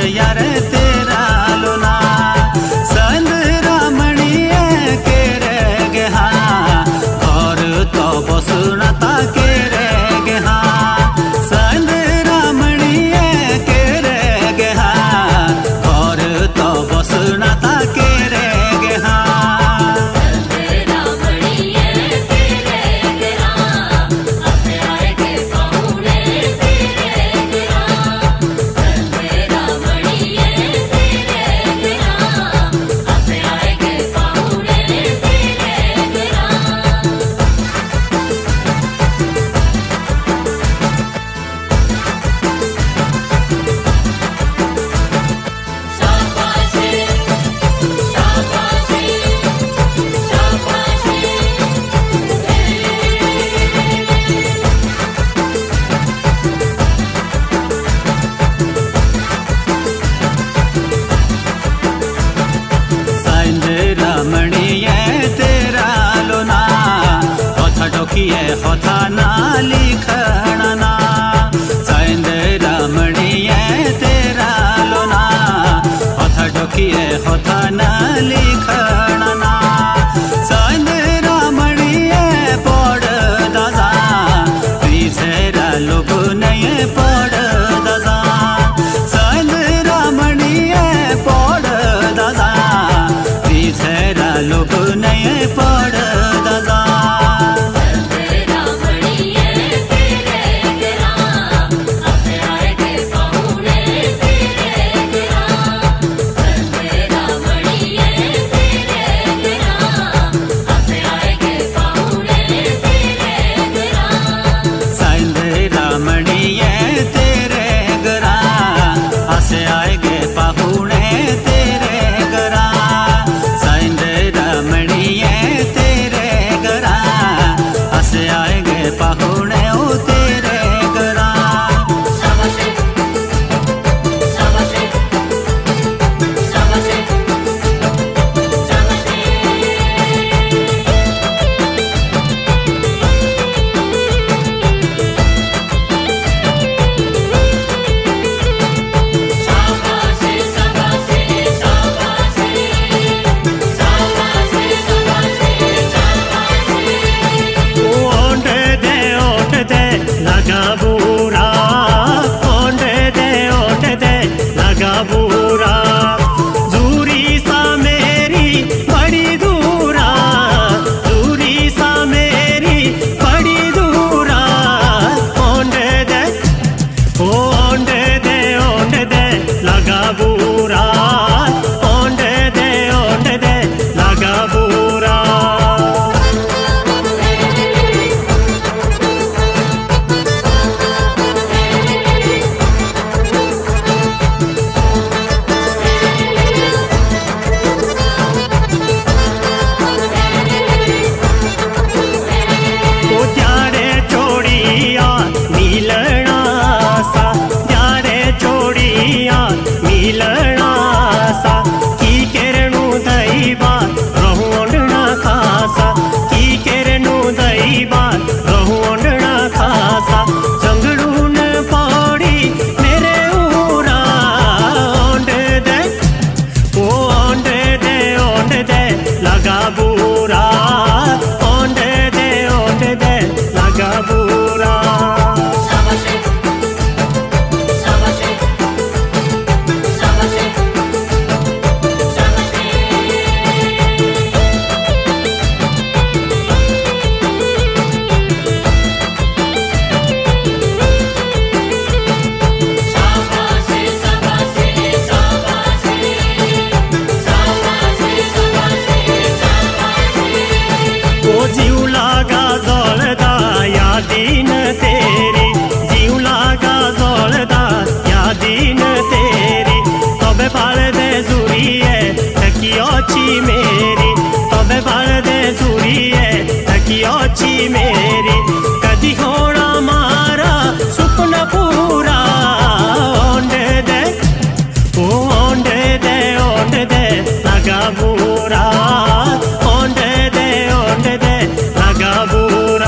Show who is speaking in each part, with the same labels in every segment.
Speaker 1: यार तेरा लोना संद रामणीय के रे गेहा और तो बसुना ता के रे गेहा संद रामणीय के रे गेहा और तो बसुना ता के रे गेहा होता ना लिखना संद रामणीय तेरा लोना होता डोकिए होता ना लिखना संद रामणीय पड़ दादा तीसरा लोग नहीं पड़ दादा संद रामणीय पड़ दादा तीसरा लोग नहीं पड़ दादा मेरी तबे बाल दे सूरी है तकी अच्छी मेरी कदी होना मारा सुपना पूरा ओंडे दे लगा बुरा ओंडे दे लगा बुरा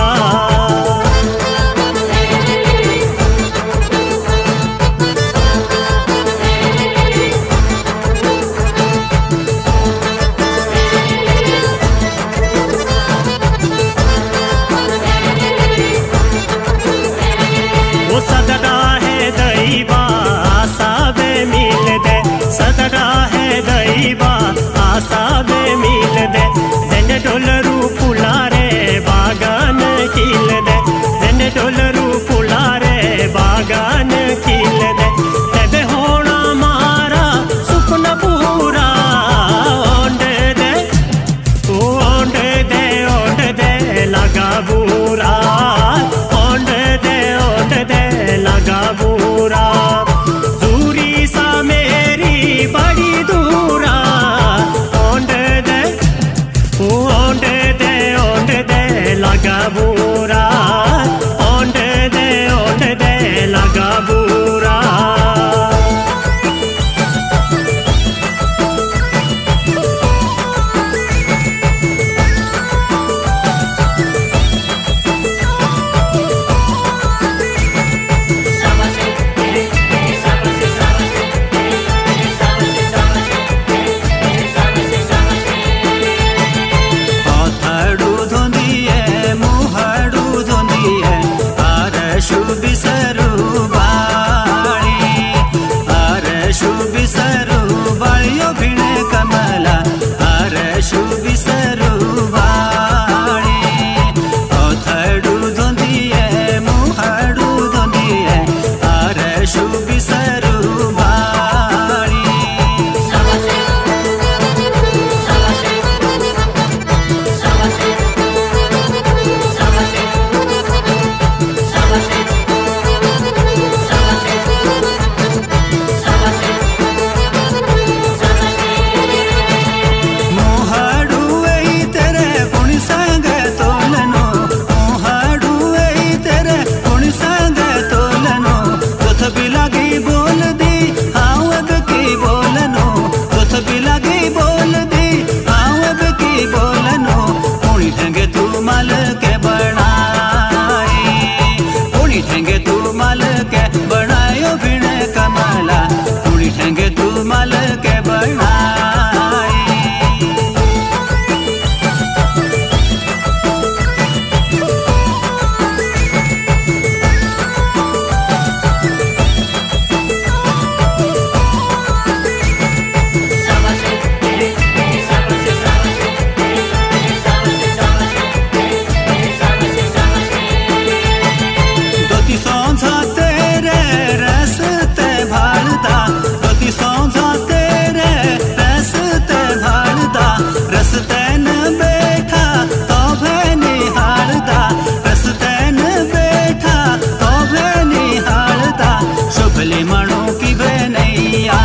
Speaker 2: की बनैया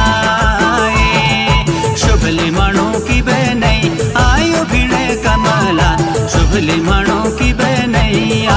Speaker 2: शुभले माणो की बनई आयो भिड़े कमला शुभले माणो की बनैया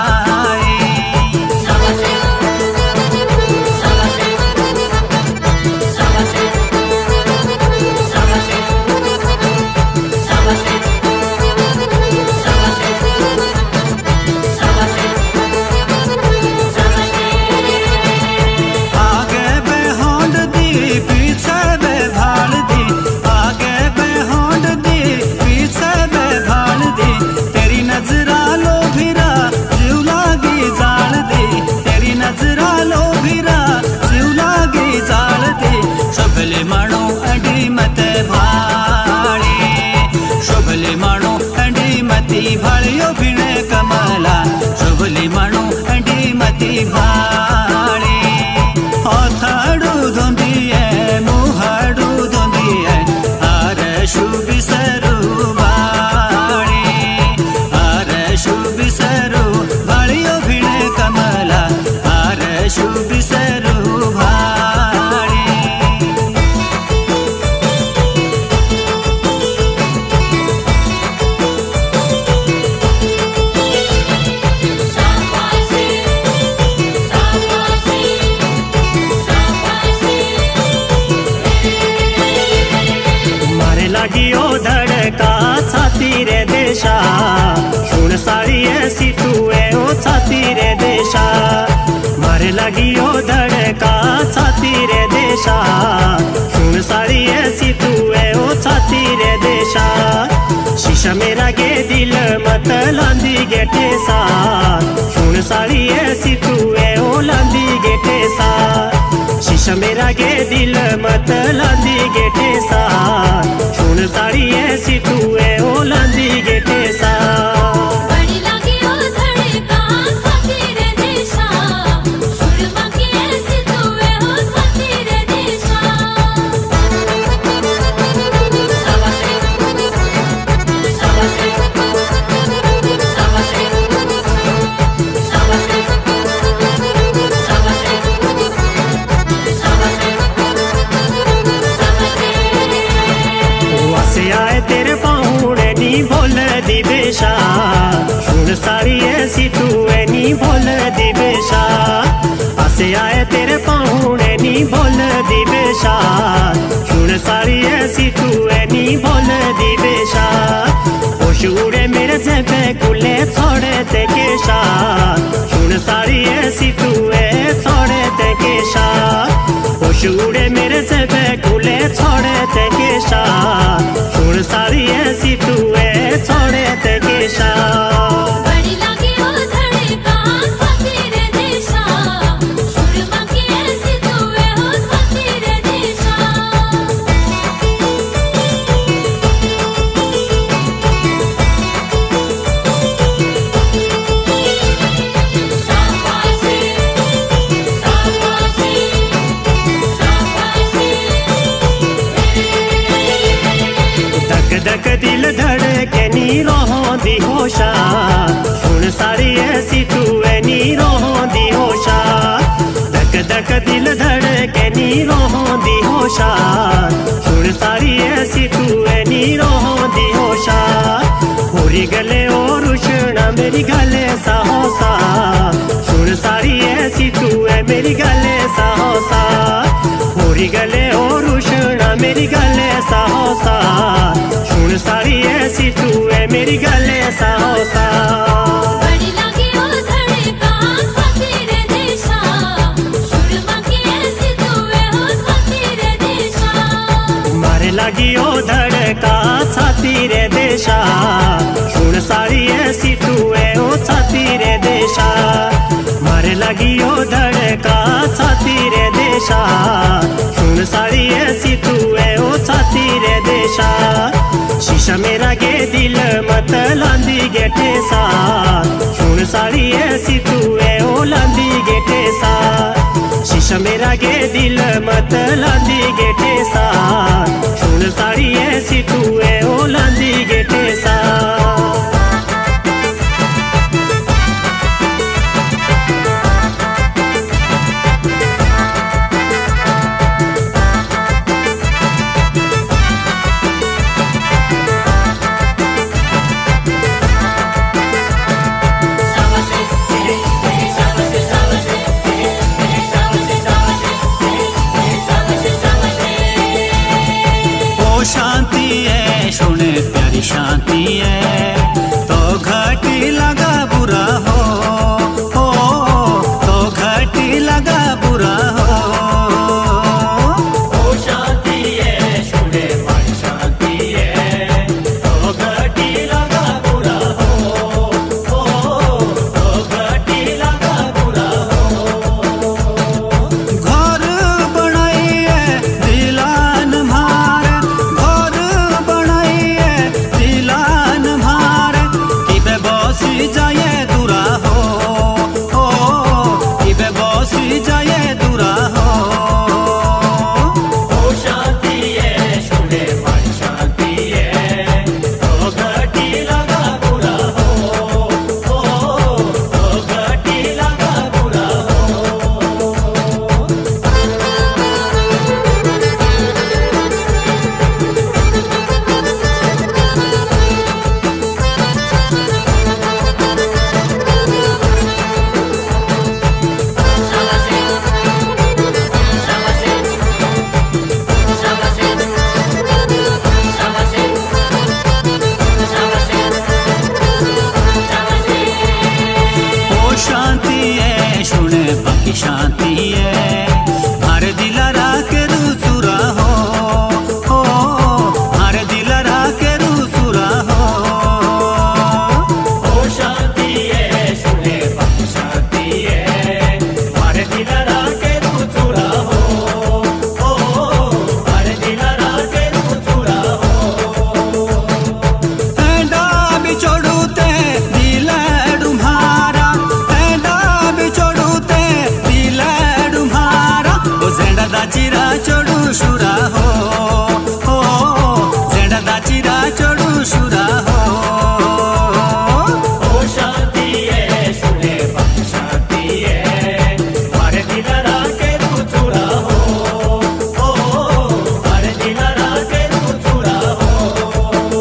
Speaker 2: शुभले माणो अंडी मत भाड़े शुभले माणो अंडी मती भाड़ियो भिड़े कमला शुभले माणो अंडी मती भाड़े हथाड़ू धोंदी है मुहाड़ू धोंदी है आर शुभ सरू भाड़े आर शुभ सरू भाड़ियो भिड़े कमला आर शुभ सरू भाड़े
Speaker 1: लागियो धड़का छाती रे देशा सुन सारी ऐसी तू है ओ छाती रे देशा मारे लागियो धड़का छाती रे देशा सुन सारी ऐसी तू है ओ छाती रे देशा शीशा मेरा गे दिल मत लांदी गेटे सा सुन सारी ऐसी तू है ओ लांदी गेटे सा शीशा मेरा गे दिल मत लांदी गेटे सा सुन साड़ी ऐसी तू है ओ लांदी गेटे सा
Speaker 3: बड़ी लगी ओ धड़का छाती रे देशा सुरमा की ऐसी तू है ओ छाती रे देशा शाबाश शाबाश
Speaker 1: आए तेरे पाहुणे नी बोल दी बेशा सुन सारी ऐसी तू है नी बोल दी बेशा आसे आए तेरे पाहुणे नी बोल दी बेशा सुन सारी ऐसी तू है नी बोल दी बेशा ओ शूरे मेरे जेबे कुले छोड़े ते केशा सुन सारी ऐसी तू है छोड़े ते केशा ओ शूरे मेरे जेबे कुले छोड़े ते केशा सुन सारी ऐसी तू है छोड़े ते केशा
Speaker 3: बड़ी लगी ओ धड़का छाती रे देशा सुरमा की ऐसी तू है ओ छाती रे देशा
Speaker 1: धक दिल धड़के नी रोहों दी होशा सुन सारी ऐसी तू है नी रोहों दी होशा धक धक दिल धड़के नी रोहों दी होशा सुन सारी ऐसी तू है नी रोहों दी होशा होरी गले और उष्णा मेरी गले सा होसा सुन सारी ऐसी तू है मेरी गले सा होसा होरी गले और उष्णा मेरी गले सा होसा सुन सारी ऐसी तू है मेरी गले सा होसा
Speaker 3: बड़ी लगी ओ धड़का छाती रे देशा सुरमा की ऐसी तू है ओ छाती रे देशा
Speaker 1: मारे लगी ओ धड़का छाती रे देशा सुन सारी ऐसी तू है ओ छाती रे देशा मारे लगी ओ धड़का छाती रे देशा सुन सारी ऐसी तू है ओ छाती रे देशा शीशा मेरा गे दिल मत लांदी गेटे सा सुन सारी ऐसी तू है ओ लांदी गेटे सा शीशा मेरा गे दिल मत लांदी गेटे सा सुन सारी ऐसी तू है ओ लांदी गेटे सा
Speaker 2: शांति है तो घटी लगा बुरा हो तो घटी लगा बुरा हो
Speaker 1: शांति है सुने भाई शांति है तो घटी लगा बुरा हो तो घटी लगा बुरा हो
Speaker 2: घर बनाइए दिलान मार घर बनाइए दिलान मार कि बेबसी जाए दूरा हो कि बेबसी जाए दूरा हो
Speaker 1: शांति है सुने भाई शांति है तो घटी लगा बुरा हो तो घटी लगा बुरा हो
Speaker 2: ओ शांति है सुने बाकी शांति है मारे दिलारा के रूसुरा हो मारे दिलारा के रूसुरा हो
Speaker 1: शांति है सुने बाकी शांति है मारे दिलरा के रूचुरा हो मारे दिलरा के रूचुरा हो
Speaker 2: एंडा बिछोड़ूते दिलड़ू मारा एंडा बिछोड़ूते दिलड़ू मारा ओ जेंडा दाचिरा चोड़ू शुरा हो जेंडा दाचिरा चोड़ू शुरा हो
Speaker 1: शांति है सुने बाकी शांति है मारे दिलरा के रूचुरा हो मारे दिलरा के रूचुरा हो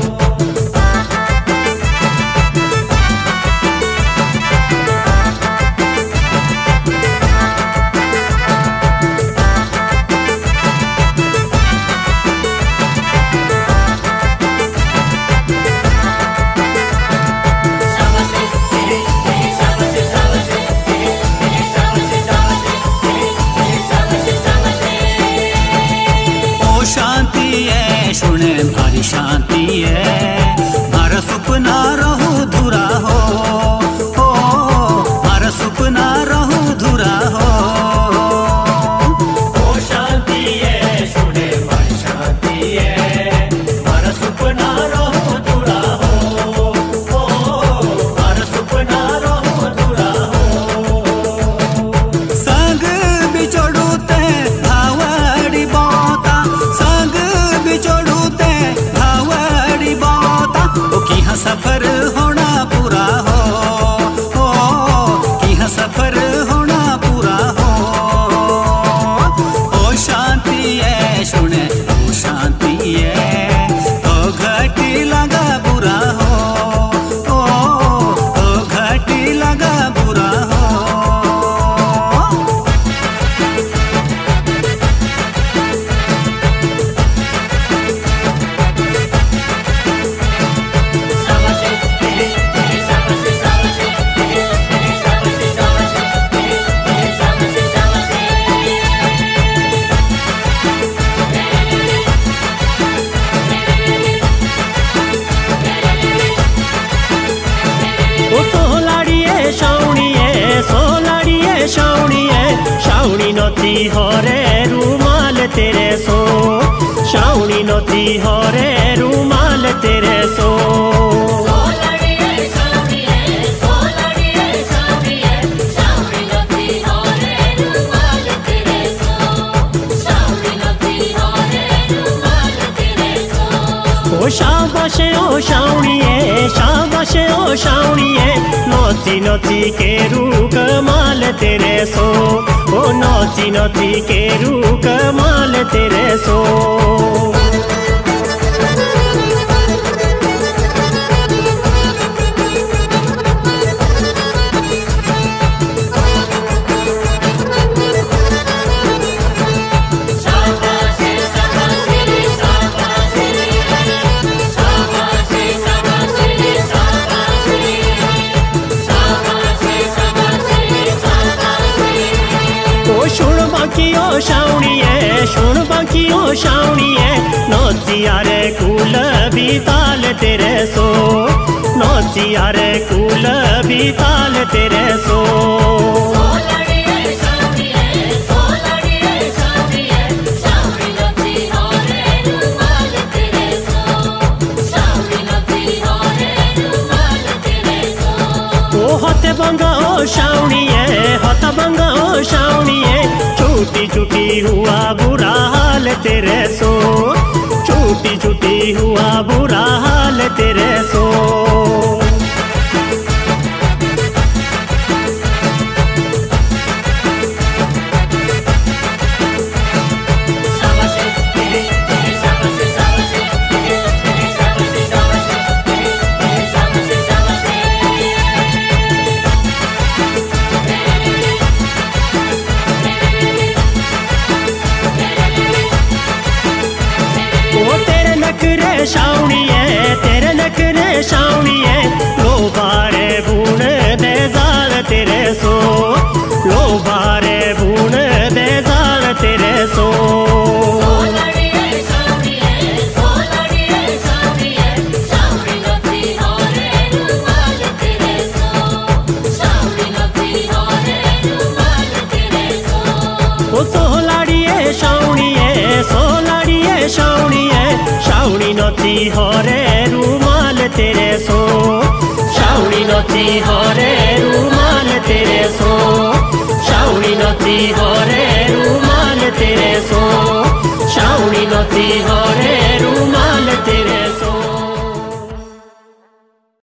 Speaker 2: ओ शांति है सुने भारी शांति है मारा सुपना रहू धुरा हो मारा सुपना रहू धुरा हो
Speaker 1: शांति है सुने भाई शांति है मारा सुपना रहो दूरा हो मारा सुपना रहो दूरा हो
Speaker 2: संग बिछोड़ूते भावड़ी बोता संग बिछोड़ूते भावड़ी बोता ओ की हाँ सफर होना पूरा हो की हाँ सफर होना पूरा हो ओ शांति है सुने ओ शांति है तो घटी लगा बुरा हो तो घटी लगा बुरा हो
Speaker 1: शाउनी नची हरे रुमाल तेरे सो शाउनी नची हरे रुमाल तेरे सो शाबाश ओ शाउणिए शाबाश ओ शाउणिए नची नची केरू कमाल तेरे सो ओ नची नची केरू कमाल तेरे सो
Speaker 3: शाबाश शाबाश शाबाश शाबाश
Speaker 1: बांकियों शावणिए नोचिया रे कूल भी ताल तेरे सो नोचिया रे कूल भी ताल तेरे सो होते बंगा ओ शावणिए छूटी छूटी हुआ बुरा हाल तेरे सो छूटी छूटी हुआ बुरा हाल तेरे सो तेरे नखरे शावणिए लो बारे बूण दे जाल तेरे सो लो बारे बूण दे जाल तेरे सो सोलाड़िए शावणिए शावणी नोची होरे रूमाल तेरे सो शावणी नोची होरे रूमाल तेरे सो शावणी नोची होरे रूमाल तेरे सो शावणी नोची होरे